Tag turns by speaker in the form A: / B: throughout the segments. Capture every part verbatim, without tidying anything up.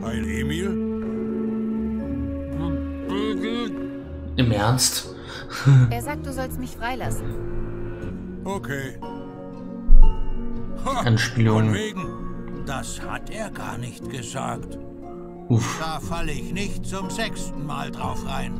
A: Weil Emil?
B: Im Ernst?
C: Er sagt, du sollst mich freilassen.
A: Okay. Ha,
B: Anspielung.
A: von wegen. Das hat er gar nicht gesagt.
B: Uff.
A: Da falle ich nicht zum sechsten Mal drauf rein.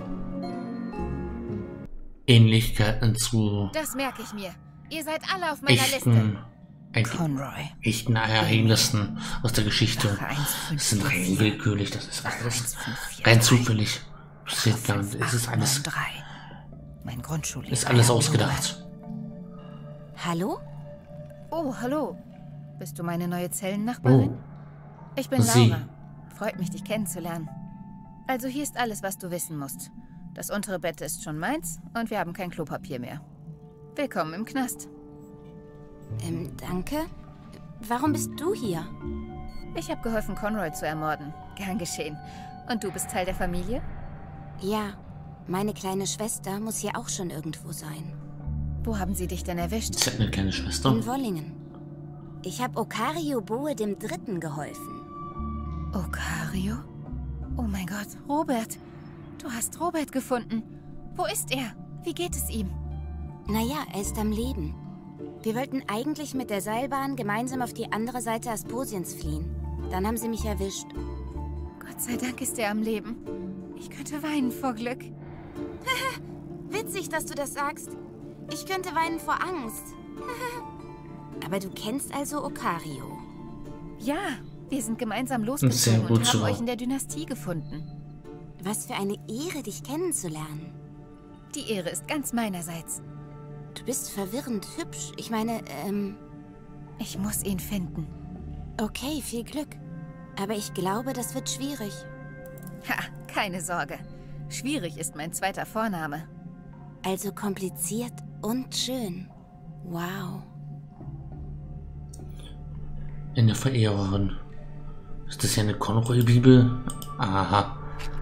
B: Ähnlichkeiten zu
C: Das merke ich mir. Ihr seid alle auf meiner
B: echten,
C: Liste.
B: eigentlich
C: Conroy.
B: echten Ereignissen aus der Geschichte.
C: Sache eins fünf
B: Das sind
C: vier
B: rein
C: vier.
B: willkürlich, das ist alles
C: eins fünf vier
B: rein
C: drei.
B: zufällig. Passiert gar nicht. Es ist alles,
C: drei. Mein Grundschullehrer.
B: ist alles ausgedacht.
D: Hallo?
C: Oh, hallo. Bist du meine neue Zellennachbarin?
B: Oh,
C: Ich bin
B: Sie.
C: Laura. Freut mich, dich kennenzulernen. Also hier ist alles, was du wissen musst. Das untere Bett ist schon meins und wir haben kein Klopapier mehr. Willkommen im Knast.
D: Ähm, danke. Warum bist du hier?
C: Ich habe geholfen, Conroy zu ermorden. Gern geschehen. Und du bist Teil der Familie?
D: Ja, meine kleine Schwester muss hier auch schon irgendwo sein.
C: Wo haben sie dich denn erwischt?
B: sie hat eine kleine Schwester.
D: In Wollingen. Ich habe Okario Boe dem Dritten geholfen.
C: Okario? Oh mein Gott, Robert. Du hast Robert gefunden. Wo ist er? Wie geht es ihm?
D: Naja, er ist am Leben. Wir wollten eigentlich mit der Seilbahn gemeinsam auf die andere Seite Asposiens fliehen. Dann haben sie mich erwischt.
C: Gott sei Dank ist er am Leben. Ich könnte weinen vor Glück.
D: Witzig, dass du das sagst. Ich könnte weinen vor Angst. Aber du kennst also Okario.
C: Ja, wir sind gemeinsam
B: Sehr
C: losgezogen
B: gut
C: und
B: so.
C: haben euch in der Dynastie gefunden.
D: Was für eine Ehre, dich kennenzulernen.
C: Die Ehre ist ganz meinerseits.
D: Du bist verwirrend hübsch. Ich meine, ähm...
C: Ich muss ihn finden.
D: Okay, viel Glück. Aber ich glaube, das wird schwierig.
C: Ha, keine Sorge. Schwierig ist mein zweiter Vorname.
D: Also kompliziert und schön. Wow.
B: Eine Verehrerin. Ist das ja eine Conroy-Bibel? Aha.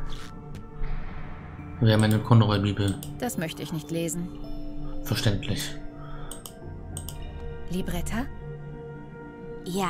B: Wir haben eine Conroy-Bibel.
C: Das möchte ich nicht lesen.
B: Verständlich.
C: Libretta?
D: Ja?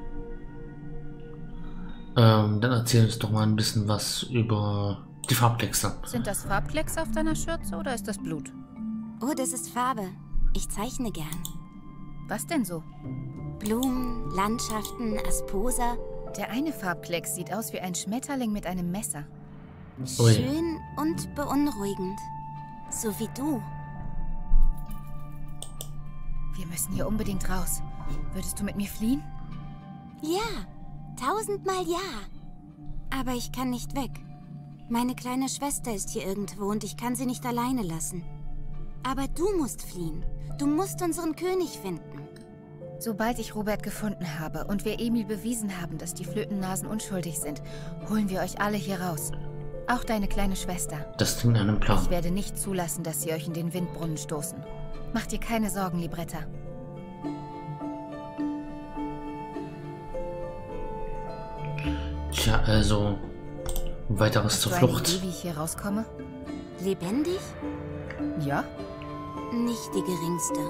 B: Ähm, dann erzähl uns doch mal ein bisschen was über die Farbtexte.
C: Sind das Farbklecks auf deiner Schürze oder ist das Blut?
D: Oh, das ist Farbe. Ich zeichne gern.
C: Was denn so?
D: Blumen, Landschaften, Asposa.
C: Der eine Farbklecks sieht aus wie ein Schmetterling mit einem Messer.
B: Ui.
D: Schön und beunruhigend. So wie du.
C: Wir müssen hier unbedingt raus. Würdest du mit mir fliehen?
D: Ja, tausendmal ja. Aber ich kann nicht weg. Meine kleine Schwester ist hier irgendwo und ich kann sie nicht alleine lassen. Aber du musst fliehen. Du musst unseren König finden.
C: Sobald ich Robert gefunden habe und wir Emil bewiesen haben, dass die Flötennasen unschuldig sind, holen wir euch alle hier raus. Auch deine kleine Schwester.
B: Das klingt nach einem Plan.
C: Ich werde nicht zulassen, dass sie euch in den Windbrunnen stoßen. Mach dir keine Sorgen, Libretta.
B: Tja, also weiteres
C: Hast
B: zur
C: du eine
B: Flucht.
C: Idee, wie ich hier rauskomme?
D: Lebendig?
C: Ja?
D: Nicht die geringste.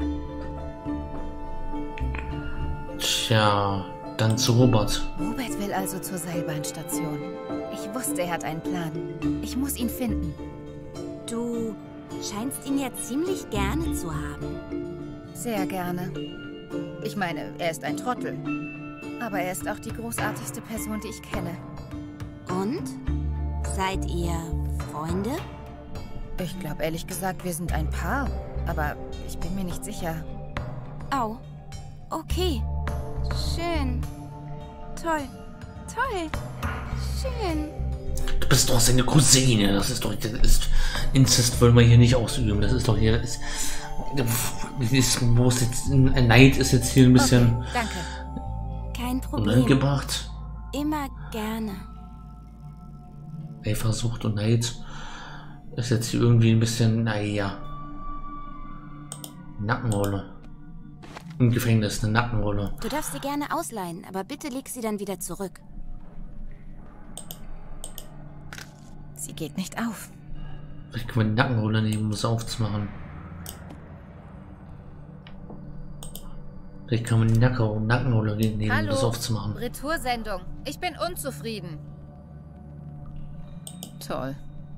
B: Tja, dann zu Robert.
C: Robert will also zur Seilbahnstation. Ich wusste, er hat einen Plan. Ich muss ihn finden.
D: Du scheinst ihn ja ziemlich gerne zu haben.
C: Sehr gerne. Ich meine, er ist ein Trottel. Aber er ist auch die großartigste Person, die ich kenne.
D: Und? Seid ihr Freunde?
C: Ich glaube ehrlich gesagt, wir sind ein Paar. Aber ich bin mir nicht sicher.
D: Au. Okay. Schön. Toll. Toll. Schön.
B: Du bist doch seine Cousine. Das ist doch. Das ist, Inzest wollen wir hier nicht ausüben. Das ist doch hier. Das ist, das ist, wo ist jetzt, Neid ist jetzt hier ein bisschen
C: Okay, danke.
D: Kein Problem.
B: unangebracht.
D: Immer gerne.
B: Eifersucht und Neid ist jetzt hier irgendwie ein bisschen, naja. Nackenrolle. Im Gefängnis eine Nackenrolle.
D: Du darfst sie gerne ausleihen, aber bitte leg sie dann wieder zurück.
C: Sie geht nicht auf.
B: Vielleicht können wir die Nackenrolle nehmen, um es aufzumachen. Vielleicht kann man die Nacken Nackenrolle nehmen,
C: Hallo,
B: um das aufzumachen.
C: Retoursendung. Ich bin unzufrieden. Toll.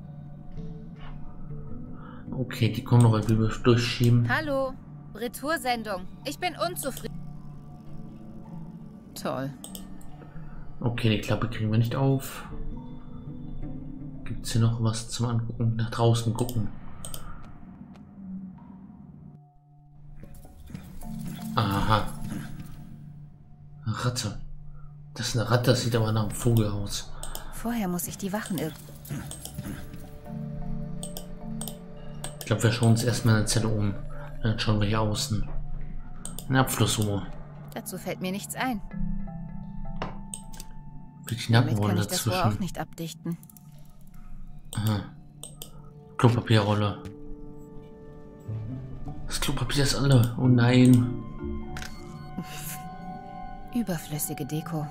B: Okay, die kommen noch irgendwie durchschieben.
C: Hallo, Retoursendung. Ich bin unzufrieden. Toll.
B: Okay, die Klappe kriegen wir nicht auf. Gibt es hier noch was zum Angucken? Nach draußen gucken. Aha. Eine Ratte. Das ist eine Ratte, das sieht aber nach einem Vogel aus.
C: Vorher muss ich die Wachen irren.
B: Ich glaube, wir schauen uns erstmal eine Zelle um. Dann schauen wir hier außen. Ein Abflussrohr.
C: Dazu fällt mir nichts ein.
B: Die
C: Damit
B: Nackenrolle
C: kann ich das Rohr auch
B: dazwischen.
C: nicht abdichten.
B: Aha. Klopapierrolle. Das Klopapier ist alle. Oh nein.
C: Überflüssige Deko.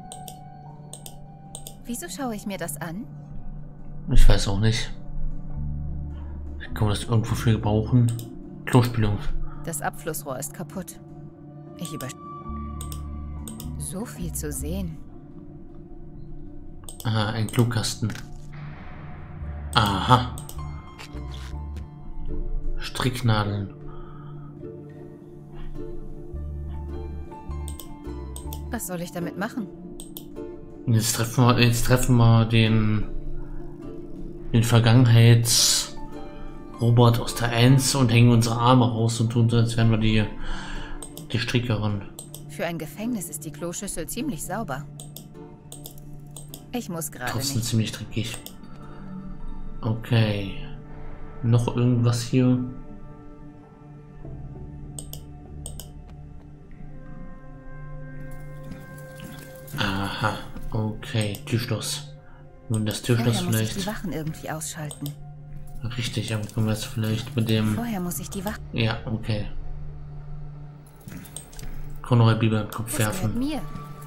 C: Wieso schaue ich mir das an?
B: Ich weiß auch nicht. Kann man das irgendwo für gebrauchen? Klospülung.
C: Das Abflussrohr ist kaputt. Ich über... So viel zu sehen.
B: Aha, ein Klokasten. Aha. Stricknadeln.
C: Was soll ich damit machen?
B: Jetzt treffen wir, jetzt treffen wir den, den Vergangenheitsrobot aus der eins und hängen unsere Arme raus und tun so, als wären wir die, die Strickerin.
C: Für ein Gefängnis ist die Kloschüssel ziemlich sauber. Ich muss gerade
B: Trotzdem
C: nicht.
B: ziemlich dreckig. Okay. Noch irgendwas hier? Aha. Okay. Türschloss. Nun das Türschloss
C: Vorher muss ich die
B: vielleicht.
C: Wachen irgendwie ausschalten.
B: Richtig, aber können wir jetzt vielleicht mit dem.
C: Vorher muss ich die Wachen...
B: Ja, okay. Konrad Bieber im Kopf
C: Das gehört
B: werfen.
C: mir.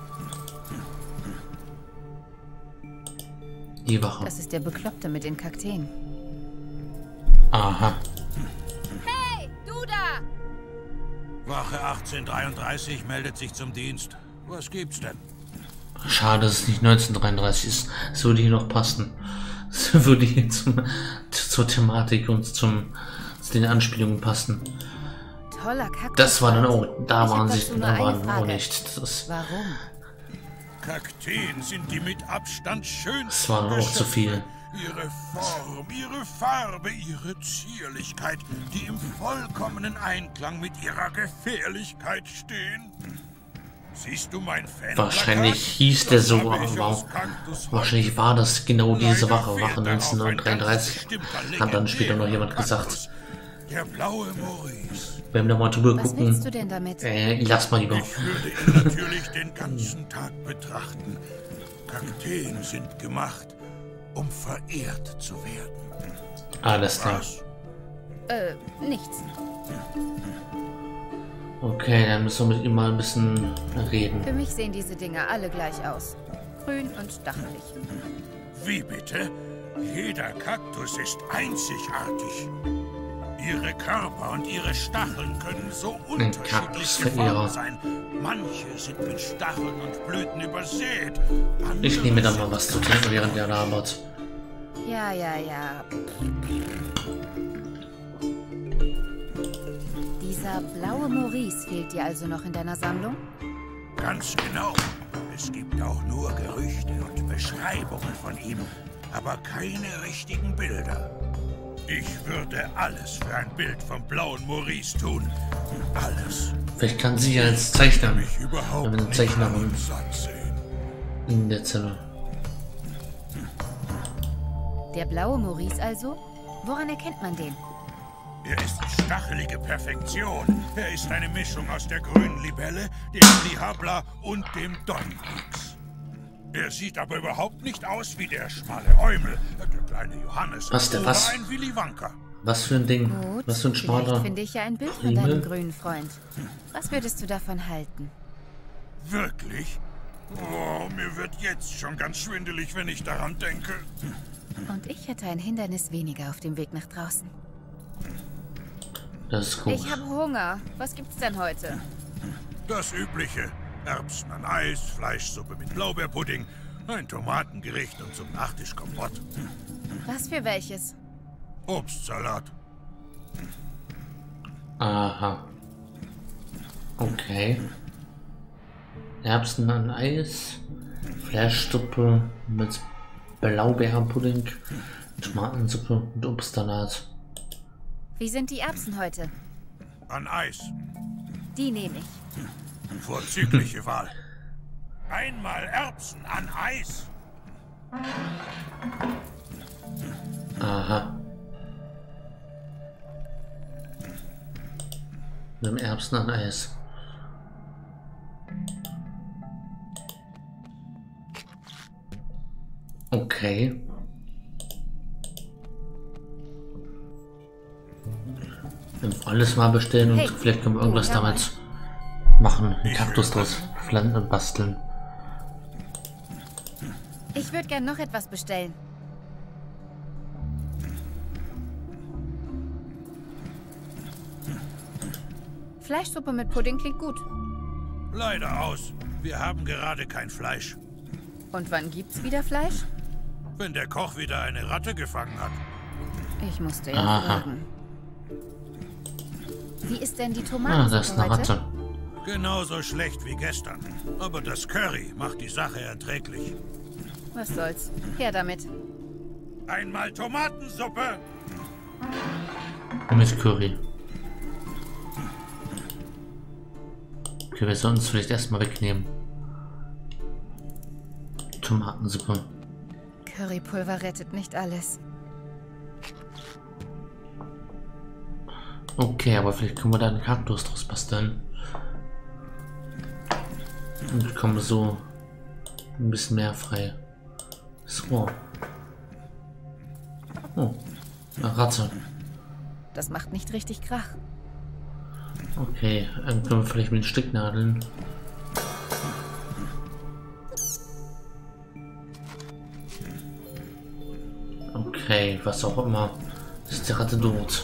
B: Die Wache.
C: Das ist der Bekloppte mit den Kakteen.
B: Aha.
C: Hey, du da!
A: Wache achtzehnhundertdreiunddreißig meldet sich zum Dienst. Was gibt's denn?
B: Schade, dass es nicht neunzehnhundertdreiunddreißig ist. Es würde hier noch passen. Es würde hier zum, zur Thematik und zum, zu den Anspielungen passen.
C: Toller Kaktus.
B: Das war dann auch, da
C: Ich hab
B: waren
C: dazu
B: sie,
C: nur
B: da
C: eine
B: waren wir auch
C: Frage.
B: nicht. Das,
C: Warum?
A: Kakteen sind die mit Abstand schönsten
B: das war dann auch zu viel.
A: Ihre Form, ihre Farbe, ihre Zierlichkeit, die im vollkommenen Einklang mit ihrer Gefährlichkeit stehen. Siehst du mein Fan?
B: Wahrscheinlich hieß der so, aber wahrscheinlich war das genau diese Wache, Wache neunzehnhundertdreiunddreißig. Hat dann später noch jemand gesagt.
A: Der blaue Maurice.
B: Wenn wir mal drüber
C: Was willst du
B: gucken,
C: denn damit?
B: äh, lass mal lieber.
A: Ich würde ihn natürlich den ganzen Tag betrachten. Kakteen sind gemacht, um verehrt zu werden.
B: Alles klar.
A: Was?
C: Äh, nichts.
B: Okay, dann müssen wir mit ihm mal ein bisschen reden.
C: Für mich sehen diese Dinger alle gleich aus. Grün und stachelig.
A: Wie bitte? Jeder Kaktus ist einzigartig. Ihre Körper und ihre Stacheln können so unterschiedlich
B: Kaktusverehrer.
A: geformt sein. Manche sind mit Stacheln und Blüten übersät.
B: Ich nehme dann mal was zu trinken, während der labert.
C: Ja, ja, ja. Dieser blaue Maurice fehlt dir also noch in deiner Sammlung?
A: Ganz genau. Es gibt auch nur Gerüchte und Beschreibungen von ihm, aber keine richtigen Bilder. Ich würde alles für ein Bild vom blauen Maurice tun. Alles.
B: Vielleicht kann sie ja als Zeichner,
A: Mich
B: wenn
A: überhaupt
B: wir eine
A: nicht
B: Zeichnerin
A: an ihm satt sehen.
B: in der Zelle.
C: Der blaue Maurice also? Woran erkennt man den?
A: Er ist stachelige Perfektion. Er ist eine Mischung aus der grünen Libelle, dem Lihabla und dem Dornrix. Er sieht aber überhaupt nicht aus wie der schmale Eumel, der kleine Johannes
B: Was, der
A: oder
B: was?
A: ein Willy Wonka.
B: Was für ein Ding?
C: Gut,
B: Was für ein
C: vielleicht
B: schmaler.
C: finde ich ja ein Bild von
B: Himmel.
C: deinem grünen Freund. Was würdest du davon halten?
A: Wirklich? Oh, mir wird jetzt schon ganz schwindelig, wenn ich daran denke.
C: Und ich hätte ein Hindernis weniger auf dem Weg nach draußen.
B: Das ist gut.
C: Ich habe Hunger. Was gibt's denn heute?
A: Das Übliche. Erbsen an Eis, Fleischsuppe mit Blaubeerpudding, ein Tomatengericht und zum Nachtisch Kompott.
C: Was für welches?
A: Obstsalat.
B: Aha. Okay. Erbsen an Eis, Fleischsuppe mit Blaubeerpudding, Tomatensuppe und Obstsalat.
C: Wie sind die Erbsen heute?
A: An Eis.
C: Die nehme ich.
A: Vorzügliche Wahl. Einmal Erbsen an Eis.
B: Aha. Mit dem Erbsen an Eis. Okay. Alles mal bestellen und hey, vielleicht können wir irgendwas damit machen. Einen Kaktus draus pflanzen und basteln.
C: Ich würde gern noch etwas bestellen. Fleischsuppe mit Pudding klingt gut.
A: Leider aus. Wir haben gerade kein Fleisch.
C: Und wann gibt's wieder Fleisch?
A: Wenn der Koch wieder eine Ratte gefangen hat.
C: Ich musste ja fragen. Wie ist denn die Tomatensuppe
B: ah, das ist eine Ratte.
C: Heute?
A: Genauso schlecht wie gestern. Aber das Curry macht die Sache erträglich.
C: Was soll's? Her damit.
A: Einmal Tomatensuppe.
B: Mit Curry. Okay, wir sollen uns vielleicht erstmal wegnehmen. Tomatensuppe.
C: Currypulver rettet nicht alles.
B: Okay, aber vielleicht können wir da einen Kaktus draus basteln. Und bekommen so ein bisschen mehr frei. So. Oh, eine Ratte.
C: Das macht nicht richtig Krach.
B: Okay, dann können wir vielleicht mit den Stecknadeln. Okay, was auch immer. Ist die Ratte dort?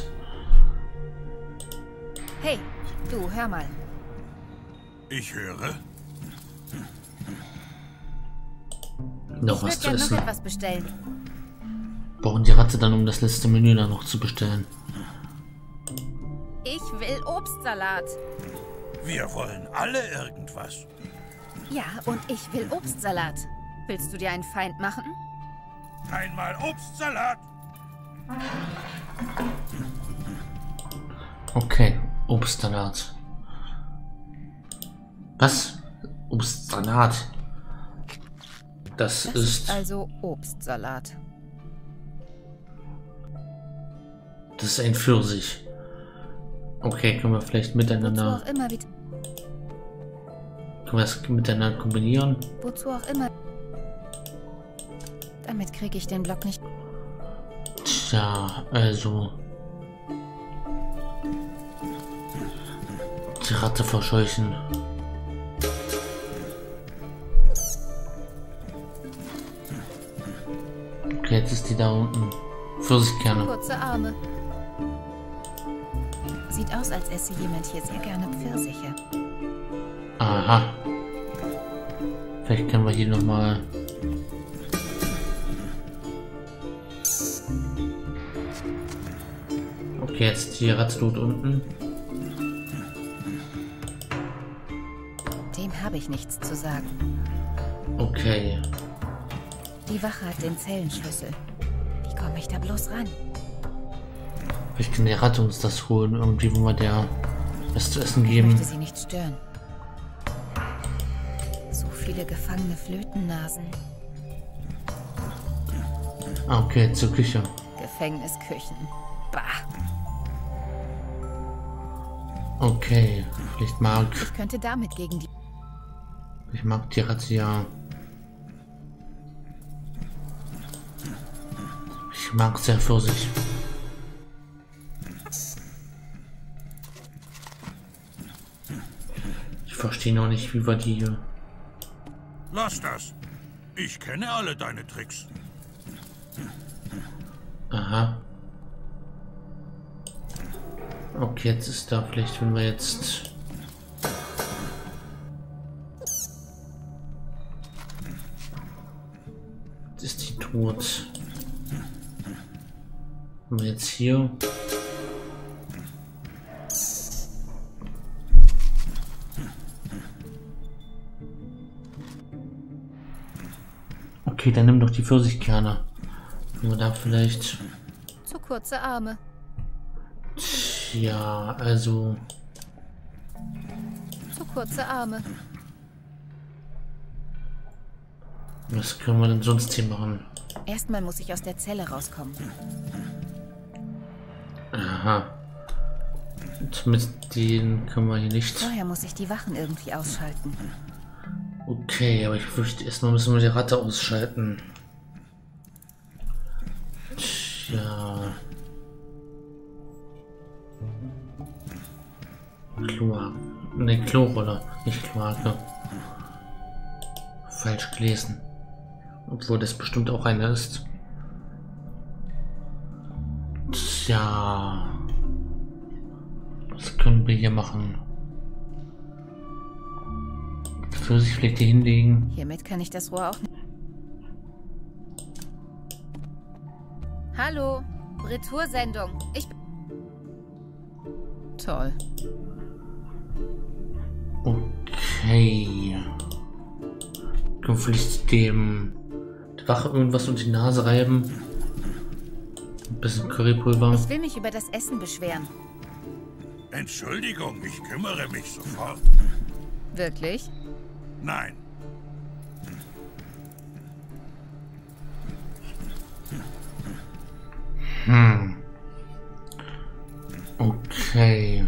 C: Hey, du, hör mal.
A: Ich höre.
B: Noch
C: ich
B: was zu
C: essen.
B: essen.
C: Noch etwas bestellen.
B: Brauchen die Ratte dann, um das letzte Menü dann noch zu bestellen?
C: Ich will Obstsalat.
A: Wir wollen alle irgendwas.
C: Ja, und ich will Obstsalat. Willst du dir einen Feind machen?
A: Einmal Obstsalat.
B: Okay, Obstsalat. Was? Obstsalat? Das,
C: das
B: ist...
C: ist also Obstsalat.
B: Das ist ein Pfirsich. Okay, können wir vielleicht miteinander...
C: Wozu auch immer wieder.
B: Können wir das miteinander kombinieren?
C: Wozu auch immer. Damit kriege ich den Block nicht.
B: Tja, also... Die Ratte verscheuchen. Okay, jetzt ist die da unten. Pfirsichkerne.
C: Kurze Arme. Sieht aus, als esse jemand hier sehr gerne Pfirsiche.
B: Aha. Vielleicht können wir hier nochmal... Okay, jetzt die Ratte dort unten.
C: Dem habe ich nichts zu sagen.
B: Okay.
C: Die Wache hat den Zellenschlüssel. Wie komme ich da bloß ran?
B: Vielleicht kann die Ratte uns das holen. Irgendwie, wo wir der was zu essen
C: Ich
B: geben.
C: möchte sie nicht stören. So viele gefangene Flötennasen.
B: Ah, okay, zur Küche.
C: Gefängnisküchen. Bah.
B: Okay, vielleicht mag...
C: Ich könnte damit gegen die...
B: Ich mag die Ratte ja... Ich mag sehr Pfirsich. Ich verstehe noch nicht, wie wir die hier...
A: Lass das. Ich kenne alle deine Tricks.
B: Aha. Okay, jetzt ist da vielleicht, wenn wir jetzt... ist die tot. Und jetzt hier. Okay, dann nimm doch die Pfirsichkerne. Nur da vielleicht.
C: Zu kurze Arme.
B: Tja, also.
C: Zu kurze Arme.
B: Was können wir denn sonst hier machen?
C: Erstmal muss ich aus der Zelle rauskommen.
B: Aha. Und mit denen können wir hier nicht.
C: Vorher muss ich die Wachen irgendwie ausschalten.
B: Okay, aber ich fürchte, erstmal müssen wir die Ratte ausschalten. Tja. Chlor. Ne, Chlorrolle, nicht Kloake. Falsch gelesen. Obwohl das bestimmt auch eine ist. Tja. Was können wir hier machen? Pfirsichflechte hinlegen.
C: Hiermit kann ich das Rohr auch nicht. Hallo, Retoursendung. Ich bin... Toll.
B: Okay. Können wir vielleicht dem der Wache irgendwas unter die Nase reiben? Ein bisschen Currypulver.
C: Ich will mich über das Essen beschweren.
A: Entschuldigung, ich kümmere mich sofort.
C: Wirklich?
A: Nein.
B: Hm. Okay.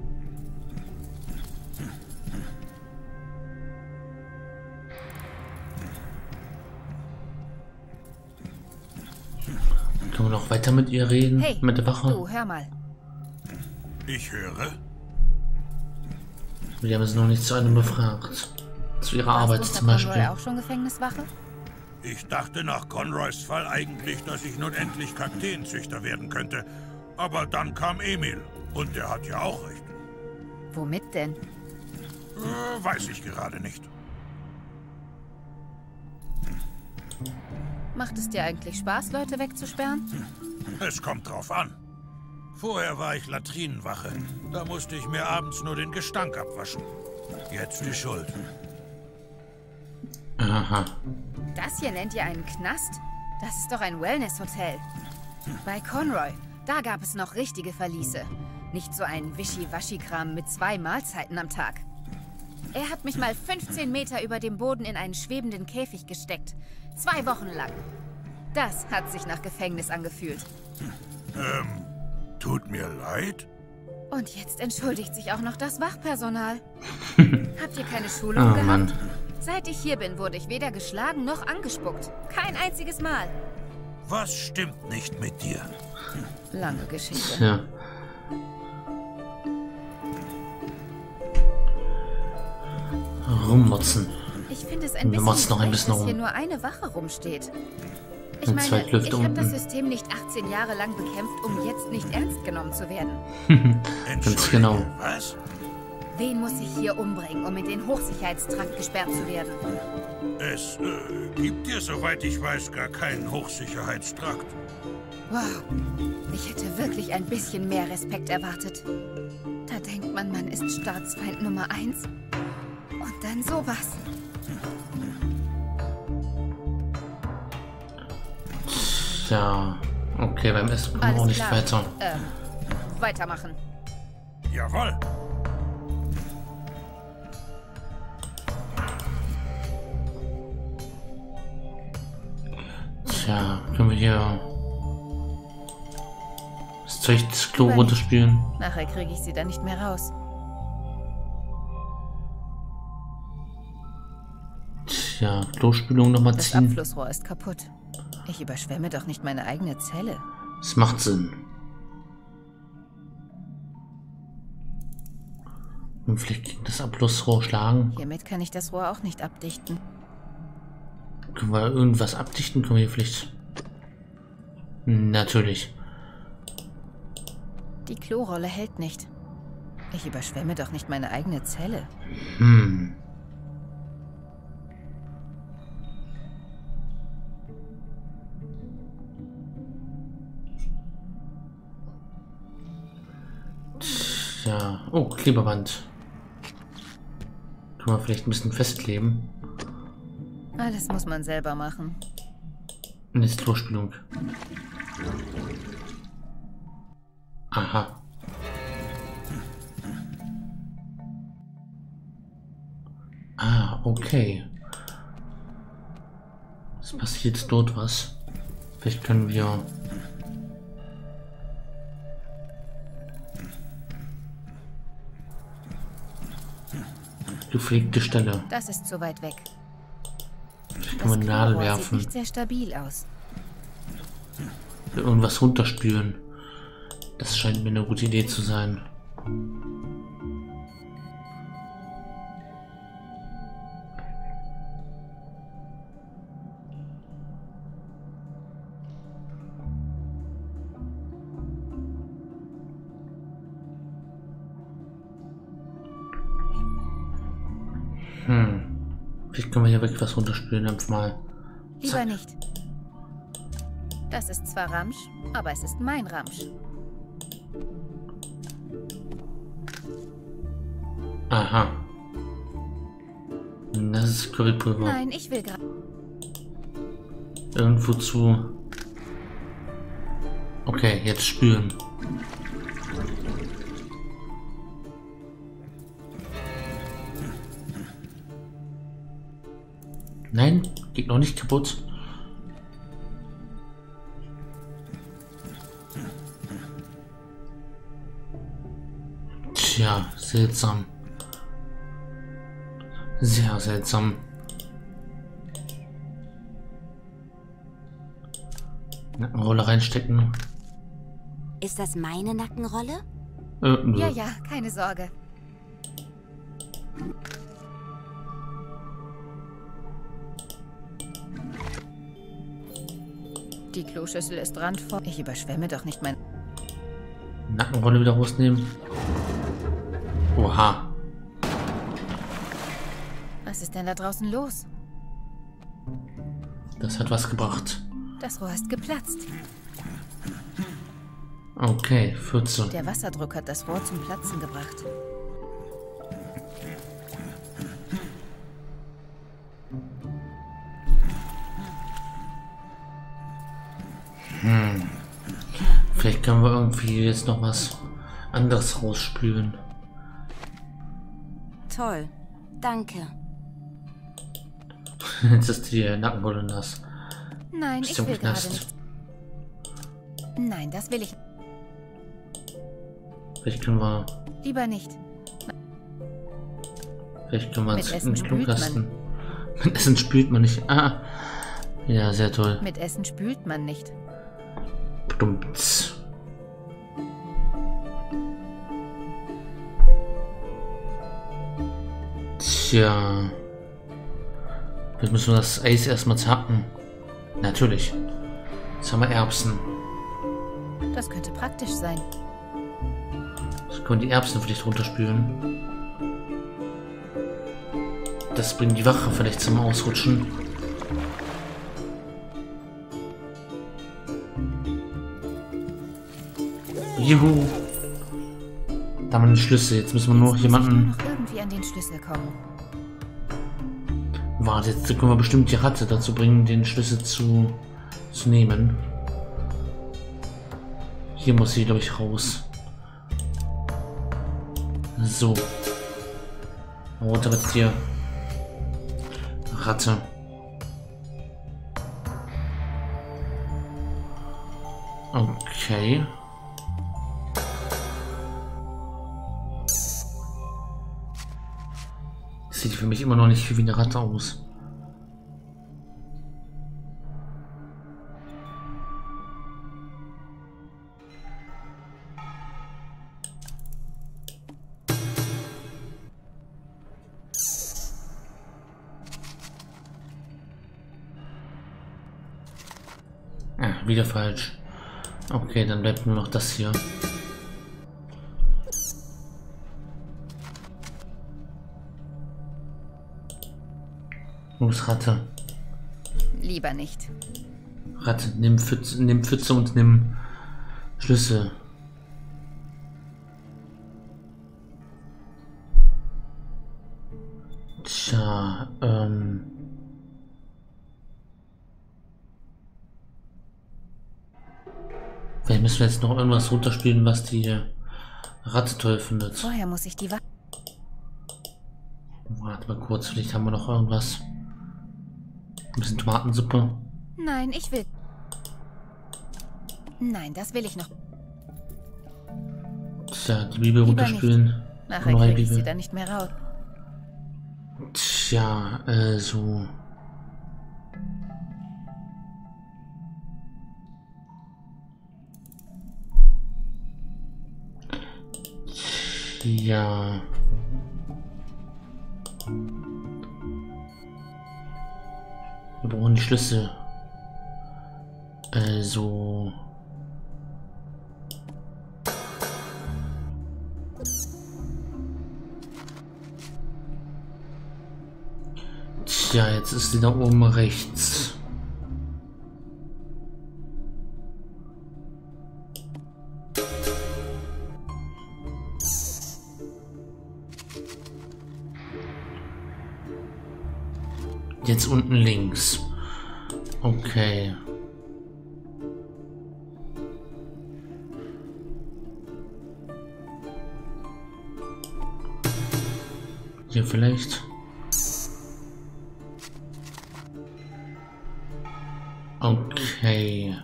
B: Können wir noch weiter mit ihr reden?
C: Hey,
B: mit der Wache?
C: du, hör mal.
A: Ich höre.
B: Wir haben es noch nicht zu einem befragt. Zu ihrer Arbeit
C: Warst du
B: zum
C: unter
B: Beispiel.
C: Conroy auch schon Gefängniswache?
A: Ich dachte nach Conroys Fall eigentlich, dass ich nun endlich Kakteenzüchter werden könnte. Aber dann kam Emil. Und der hat ja auch recht.
C: Womit denn?
A: Äh, weiß ich gerade nicht.
C: Macht es dir eigentlich Spaß, Leute wegzusperren?
A: Es kommt drauf an. Vorher war ich Latrinenwache. Da musste ich mir abends nur den Gestank abwaschen. Jetzt die Schuld.
B: Aha.
C: Das hier nennt ihr einen Knast? Das ist doch ein Wellness-Hotel. Bei Conroy, da gab es noch richtige Verliese. Nicht so ein Wischi-Waschi-Kram mit zwei Mahlzeiten am Tag. Er hat mich mal fünfzehn Meter über dem Boden in einen schwebenden Käfig gesteckt. Zwei Wochen lang. Das hat sich nach Gefängnis angefühlt.
A: Ähm, tut mir leid.
C: Und jetzt entschuldigt sich auch noch das Wachpersonal. Habt ihr keine Schulung
B: Oh,
C: gehabt?
B: Mann.
C: Seit ich hier bin, wurde ich weder geschlagen noch angespuckt. Kein einziges Mal.
A: Was stimmt nicht mit dir?
C: Lange Geschichte.
B: Ja. Rummotzen.
C: Ich finde es ein
B: Wir
C: bisschen
B: motzen noch ein
C: frech,
B: bisschen
C: dass
B: rum.
C: hier nur eine Wache rumsteht. Ich
B: Und
C: meine,
B: zwei Klüfte
C: ich habe das
B: unten.
C: System nicht achtzehn Jahre lang bekämpft, um jetzt nicht ernst genommen zu werden.
B: Ganz genau.
A: Was?
C: Wen muss ich hier umbringen, um in den Hochsicherheitstrakt gesperrt zu werden?
A: Es äh, gibt hier, soweit ich weiß, gar keinen Hochsicherheitstrakt.
C: Wow, ich hätte wirklich ein bisschen mehr Respekt erwartet. Da denkt man, man ist Staatsfeind Nummer eins. Und dann sowas.
B: Ja. Okay, beim Essen kommen wir auch
C: Alles
B: nicht
C: klar.
B: weiter.
C: Ähm, weitermachen.
A: Jawohl.
B: Tja, können wir hier das Zeug des Klo runterspülen?
C: Nachher kriege ich sie dann nicht mehr raus.
B: Tja, Klospülung nochmal
C: Das
B: ziehen.
C: Abflussrohr ist kaputt. Ich überschwemme doch nicht meine eigene Zelle.
B: Das macht Sinn. Und vielleicht gegen das Abflussrohr schlagen.
C: Hiermit kann ich das Rohr auch nicht abdichten.
B: Können wir irgendwas abdichten? Können wir hier vielleicht... Natürlich.
C: Die Klorolle hält nicht. Ich überschwemme doch nicht meine eigene Zelle.
B: Hm. Klebeband. Kann man vielleicht ein bisschen festkleben.
C: Alles muss man selber machen.
B: Und jetzt Vorspülung. Aha. Ah, okay. Es passiert jetzt dort was. Vielleicht können wir... Gepflegte Stelle.
C: Das ist zu weit weg.
B: Vielleicht kann man eine Nadel werfen.
C: Sieht nicht sehr stabil aus.
B: Irgendwas runterspülen. Das scheint mir eine gute Idee zu sein. Hm. Vielleicht können wir hier wirklich was runterspülen, einfach mal.
C: Lieber
B: Zack.
C: nicht. Das ist zwar Ramsch, aber es ist mein Ramsch.
B: Aha. Das ist Currypulver.
C: Nein, ich will gerade...
B: Irgendwo zu... Okay, jetzt spülen. Nein, geht noch nicht kaputt. Tja, seltsam. Sehr seltsam. Nackenrolle reinstecken.
D: Ist das meine Nackenrolle?
B: Äh, nö.
C: Ja, ja, keine Sorge. Die Kloschüssel ist randvoll. Ich überschwemme doch nicht mein...
B: Nackenrolle wieder rausnehmen. Oha.
C: Was ist denn da draußen los?
B: Das hat was gebracht.
C: Das Rohr ist geplatzt.
B: Okay, vierzehn.
C: Der Wasserdruck hat das Rohr zum Platzen gebracht.
B: Hm. Vielleicht können wir irgendwie jetzt noch was anderes rausspülen.
D: Toll. Danke.
B: Jetzt ist die Nackenrolle nass.
C: Nein,
B: Bist
C: ich
B: du im
C: will gerade
B: Knast?
C: nicht. Nein, das will ich
B: Vielleicht können wir...
C: lieber nicht.
B: Vielleicht können wir
C: Mit
B: ins
C: Essen
B: ins
C: spült
B: Klokasten. Mit Essen spült man nicht. Ah. Ja, sehr toll.
C: Mit Essen spült man nicht.
B: Dummts. Tja. Jetzt müssen wir das Eis erstmal zacken. Natürlich. Jetzt haben wir Erbsen.
C: Das könnte praktisch sein.
B: Jetzt können wir die Erbsen vielleicht runterspülen. Das bringt die Wache vielleicht zum Ausrutschen. Juhu. Da haben wir den Schlüssel. Jetzt müssen wir nur noch
C: Jetzt muss ich nur
B: jemanden...
C: noch irgendwie an den Schlüssel kommen.
B: Warte, jetzt können wir bestimmt die Ratte dazu bringen, den Schlüssel zu, zu nehmen. Hier muss sie, glaube ich, raus. So. Rote Tier. Ratte. Okay. Sieht für mich immer noch nicht wie eine Ratte aus. Ah, wieder falsch. Okay, dann bleibt nur noch das hier. Los, Ratte.
C: Lieber nicht.
B: Ratte, nimm Pfütze, nimm Pfütze und nimm Schlüssel. Tja, ähm... Vielleicht müssen wir jetzt noch irgendwas runterspielen, was die Ratte toll findet.
C: Vorher muss ich die Wa
B: Warte mal kurz, vielleicht haben wir noch irgendwas. Ein bisschen Tomatensuppe.
C: Nein, ich will... Nein, das will ich noch.
B: Tja, die Bibel
C: Lieber
B: runterspielen.
C: Nachher
B: Neue
C: kriege ich sie
B: Bibel.
C: dann nicht mehr raus.
B: Tja, also... Ja. Wir brauchen die Schlüssel. Also. Tja, jetzt ist sie da oben rechts. Jetzt unten links. Okay. Hier vielleicht. Okay.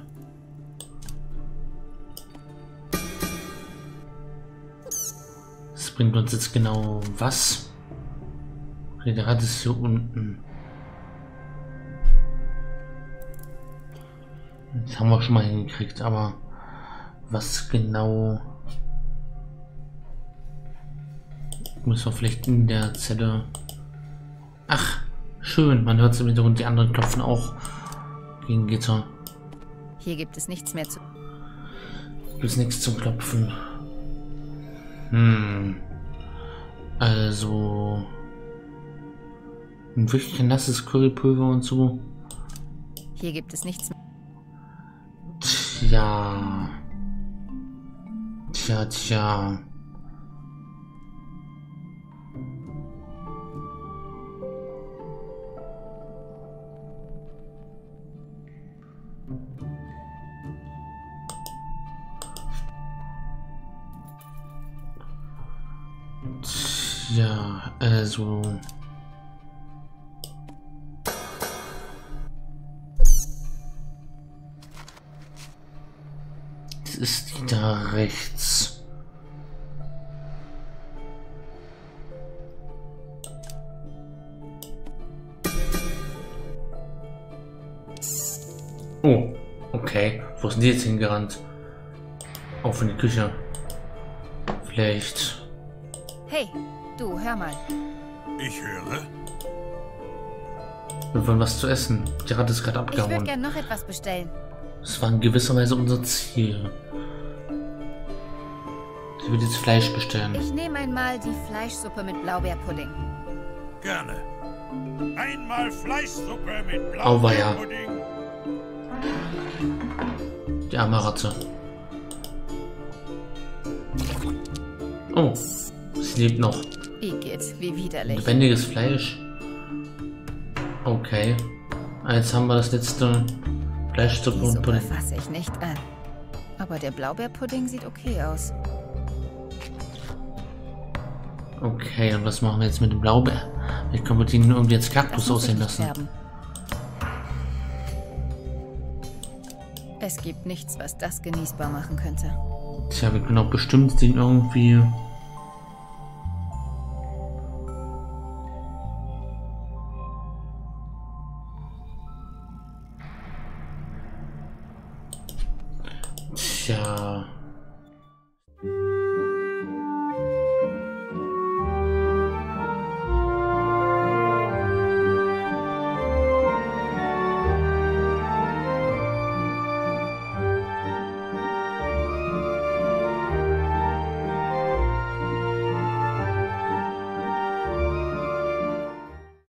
B: Das bringt uns jetzt genau was? Okay, der Rad ist hier unten. Das haben wir schon mal hingekriegt, aber was genau müssen wir vielleicht in der Zelle. Ach, schön, man hört es im Hintergrund, die anderen klopfen auch gegen Gitter.
C: Hier gibt es nichts mehr zu...
B: Gibt es nichts zum Klopfen. Hm. Also. Wirklich kein nasses Currypulver und so.
C: Hier gibt es nichts mehr.
B: Tja. Tja, tja. Tja, also. Ist die da rechts? Oh, okay. Wo sind die jetzt hingerannt? Auf in die Küche. Vielleicht.
C: Hey, du, hör mal.
A: Ich höre.
B: Wir wollen was zu essen. Die Ratte ist gerade
C: Ich würde
B: abgehauen.
C: gern noch etwas bestellen.
B: Das war in gewisser Weise unser Ziel. Ich würde jetzt Fleisch bestellen.
C: Ich nehme einmal die Fleischsuppe mit Blaubeerpudding.
A: Gerne. Einmal Fleischsuppe mit
B: Auweia.
A: Blaubeerpudding.
B: Die arme Ratte. Oh, sie lebt noch.
C: Igitt, wie widerlich.
B: Lebendiges Fleisch. Okay. Jetzt haben wir das letzte Fleischsuppe
C: Die
B: und
C: Suppe
B: Pudding.
C: fasse ich nicht an. Aber der Blaubeerpudding sieht okay aus.
B: Okay, und was machen wir jetzt mit dem Blaubeer? Vielleicht können wir den irgendwie als Kaktus
C: Das muss ich
B: aussehen
C: nicht
B: lassen.
C: färben. Es gibt nichts, was das genießbar machen könnte.
B: Tja, wir können auch bestimmt den irgendwie... Tja...